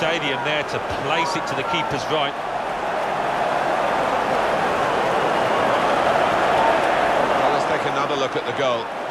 stadium there to place it to the keeper's right. Well, let's take another look at the goal.